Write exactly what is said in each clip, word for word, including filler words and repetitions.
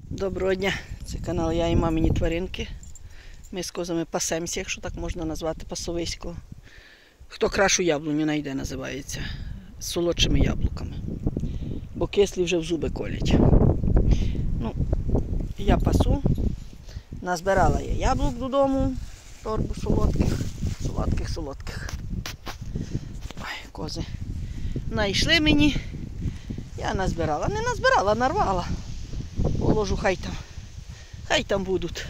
Доброго дня, це канал Я і мамині тваринки. Ми з козами пасемося, якщо так можна назвати, пасовисько. Хто крашу яблуню знайде, називається. З солодшими яблуками. Бо кислі вже в зуби колять. Ну, я пасу. Назбирала я яблук додому, торбу солодких, солодких, солодких. Ой, кози знайшли мені. Я назбирала. Не назбирала, нарвала. Положу, хай там, хай там будуть.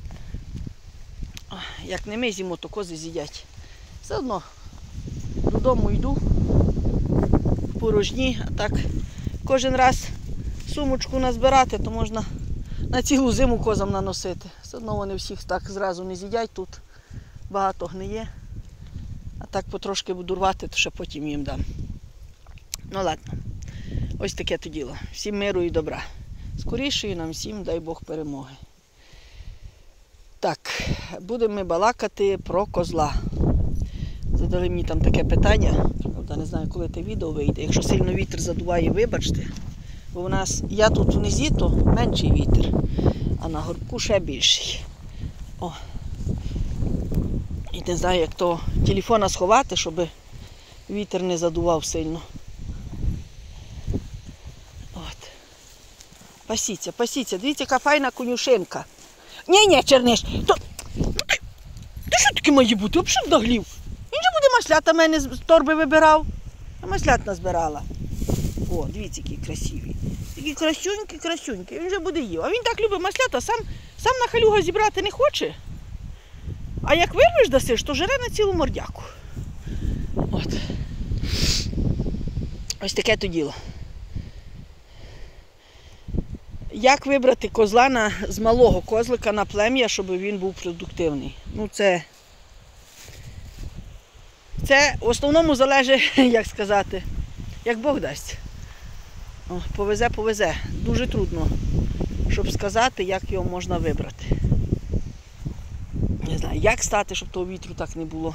Як не ми з'їмо, то кози з'їдять. Все одно додому йду в порожні, а так кожен раз сумочку назбирати, то можна на цілу зиму козам наносити. Все одно вони всіх так зразу не з'їдять, тут багато гниє. А так потрошки буду рвати, то ще потім їм дам. Ну ладно, ось таке то діло. Всім миру і добра. Скорішої нам всім, дай Бог, перемоги. Так, будемо ми балакати про козла. Задали мені там таке питання, правда, не знаю, коли те відео вийде. Якщо сильно вітер задуває, вибачте. Бо у нас, я тут внизі, то менший вітер, а на горбку ще більший. О. І не знаю, як то телефона сховати, щоб вітер не задував сильно. Пасіться, пасіться. Дивіться, яка файна конюшинка. Ні-ні, Черниш, то... Ну, ти... ти що таке має бути? Взагалі вдаглів. Він же буде маслята мене з торби вибирав. А маслят назбирала. О, дивіться, які красиві. Такі красюнькі, красюнькі. Він же буде їв. А він так любить маслята, сам, сам на халюга зібрати не хоче. А як вирвеш дасиш, то жере на цілу мордяку. От. Ось таке то діло. Як вибрати козла на, з малого козлика на плем'я, щоб він був продуктивний? Ну це, це в основному залежить, як сказати, як Бог дасть. О, повезе, повезе. Дуже трудно, щоб сказати, як його можна вибрати. Не знаю, як стати, щоб того вітру так не було.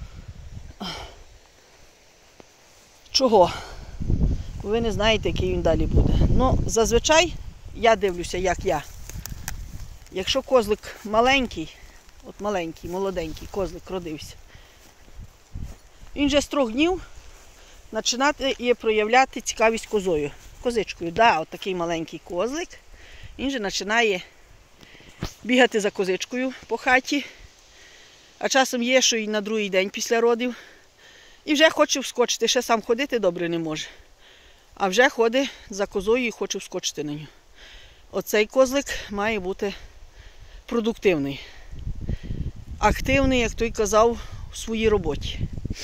Чого? Ви не знаєте, який він далі буде. Ну, зазвичай я дивлюся, як я. Якщо козлик маленький, от маленький, молоденький козлик родився, він вже з трьох днів починає і проявляти цікавість козою. Козичкою. Да, от такий маленький козлик, він вже починає бігати за козичкою по хаті, а часом є, що і на другий день після родів, і вже хоче вскочити, ще сам ходити добре не може, а вже ходить за козою і хоче вскочити на нього. Оцей козлик має бути продуктивний, активний, як той казав, у своїй роботі.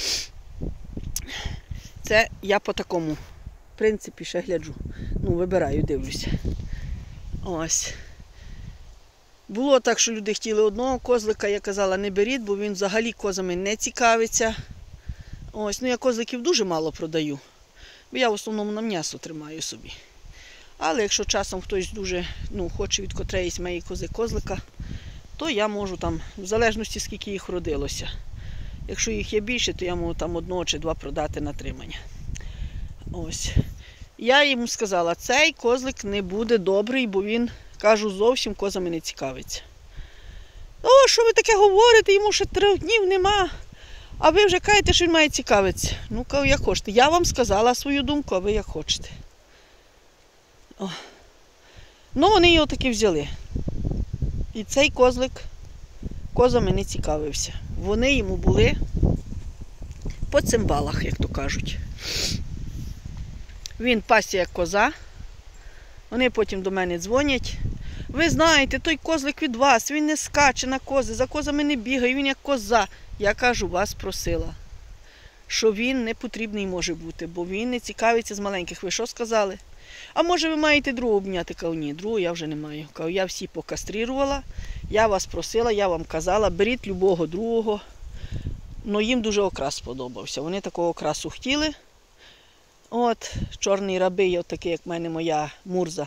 Це я по такому принципі ще гляджу. Ну, вибираю, дивлюся. Ось. Було так, що люди хотіли одного козлика, я казала, не беріть, бо він взагалі козами не цікавиться. Ось, ну я козликів дуже мало продаю, бо я в основному на м'ясо тримаю собі. Але якщо часом хтось дуже ну, хоче від котреїсь моєї кози козлика, то я можу там, в залежності скільки їх родилося. Якщо їх є більше, то я можу там одного чи два продати на тримання. Ось. Я йому сказала, цей козлик не буде добрий, бо він, кажу, зовсім козами не цікавиться. О, що ви таке говорите, йому ще трьох днів нема, а ви вже кажете, що він має цікавитися. Ну, кажу, як хочете. Я вам сказала свою думку, а ви як хочете. О. Ну, вони його таки взяли. І цей козлик козами не цікавився. Вони йому були по цимбалах, як то кажуть. Він пасся як коза. Вони потім до мене дзвонять. Ви знаєте, той козлик від вас, він не скаче на кози, за козами не бігає, він як коза. Я кажу, вас просила, що він не потрібний може бути, бо він не цікавиться з маленьких. Ви що сказали? А може ви маєте другу обняти? Кажу, ні, другу я вже не маю. Кажу, я всі покастрирувала, я вас просила, я вам казала, беріть любого другого. Ну їм дуже окрас сподобався. Вони такого окрасу хотіли. От, чорний рабий, от такий, як в мене моя Мурза.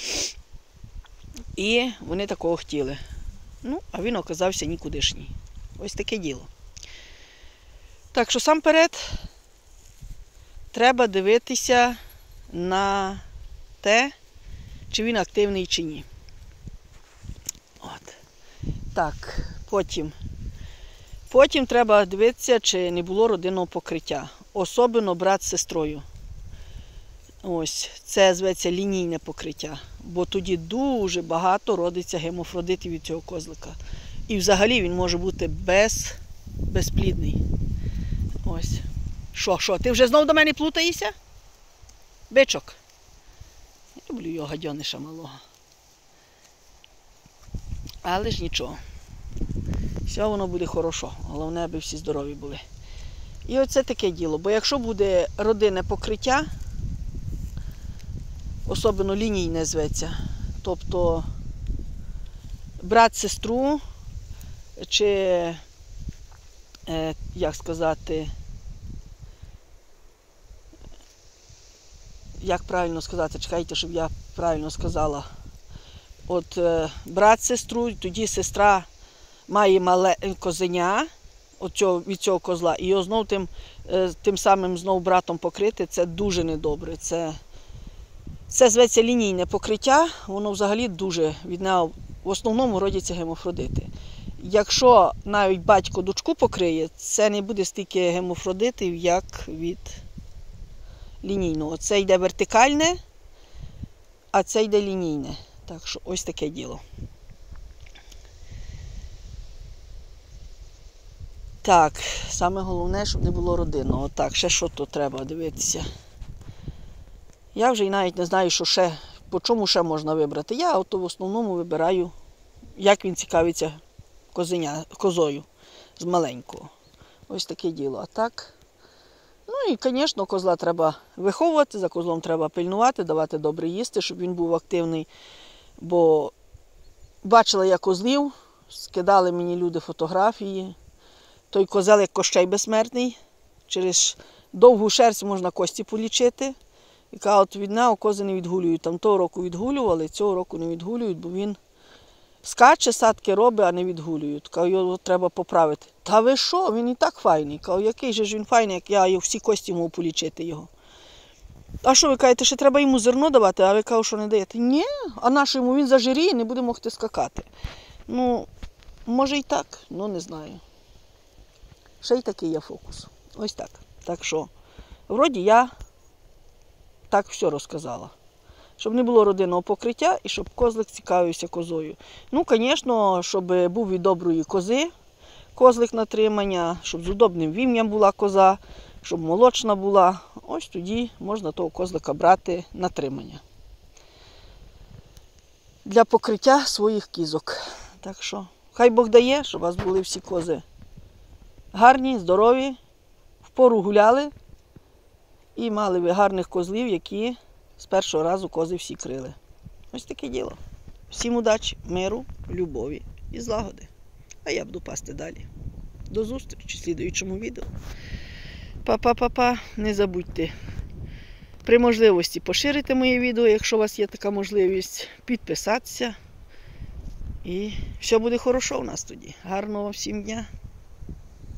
І вони такого хотіли. Ну, а він оказався нікудишній. Ось таке діло. Так що сам перед треба дивитися на те, чи він активний, чи ні. Так, потім. Потім треба дивитися, чи не було родинного покриття. Особливо брат з сестрою. Ось, це зветься лінійне покриття. Бо тоді дуже багато родиться гемофродитів від цього козлика. І взагалі він може бути без, безплідний. Ось. Що, що, ти вже знов до мене плутаєшся? Бичок. Я люблю його гадьониша малого. Але ж нічого. Все воно буде хорошо. Головне, аби всі здорові були. І оце таке діло. Бо якщо буде родинне покриття, особливо лінійне зветься, тобто брат сестру, чи, е, як сказати, як правильно сказати, чекайте, щоб я правильно сказала. От е, брат сестру, тоді сестра має мале козеня от цього, від цього козла, і його знов тим, е, тим самим знов братом покрити, це дуже недобре. Це, це зветься лінійне покриття, воно взагалі дуже, від нього в основному родяться гемофродити. Якщо навіть батько дочку покриє, це не буде стільки гемофродитів, як від лінійного. Це йде вертикальне, а це йде лінійне. Так що ось таке діло. Так, саме головне, щоб не було родинного. Так, ще що тут треба дивитися. Я вже і навіть не знаю, що ще, по чому ще можна вибрати. Я от в основному вибираю, як він цікавиться козеня, козою з маленького. Ось таке діло. А так, ну і, звісно, козла треба виховувати, за козлом треба пильнувати, давати добре їсти, щоб він був активний. Бо бачила я козлів, скидали мені люди фотографії. Той козел, як Кощей безсмертний, через довгу шерсть можна кості полічити. І кажуть, от від нього кози не відгулюють. Там того року відгулювали, цього року не відгулюють, бо він скаче, садки робить, а не відгулюють. Кажу, його треба поправити. Та ви що, він і так файний. Кажу, який же ж він файний, як я всі кості можу полічити його. А що ви кажете, ще треба йому зерно давати, а ви кажете, що не даєте? Ні, а наше йому він зажиріє, не буде могти скакати. Ну, може і так, ну не знаю. Ще й такий є фокус. Ось так. Так що, вроді я так все розказала. Щоб не було родинного покриття і щоб козлик цікавився козою. Ну, звісно, щоб був від доброї кози козлик на тримання, щоб з удобним вім'ям була коза, щоб молочна була. Ось тоді можна того козлика брати на тримання. Для покриття своїх кізок. Так що, хай Бог дає, щоб у вас були всі кози гарні, здорові, впору гуляли і мали ви гарних козлів, які з першого разу кози всі крили. Ось таке діло. Всім удачі, миру, любові і злагоди. А я буду пасти далі. До зустрічі в слідуючому відео. Па-па-па-па. Не забудьте при можливості поширити моє відео, якщо у вас є така можливість, підписатися. І все буде хорошо у нас тоді. Гарного всім дня.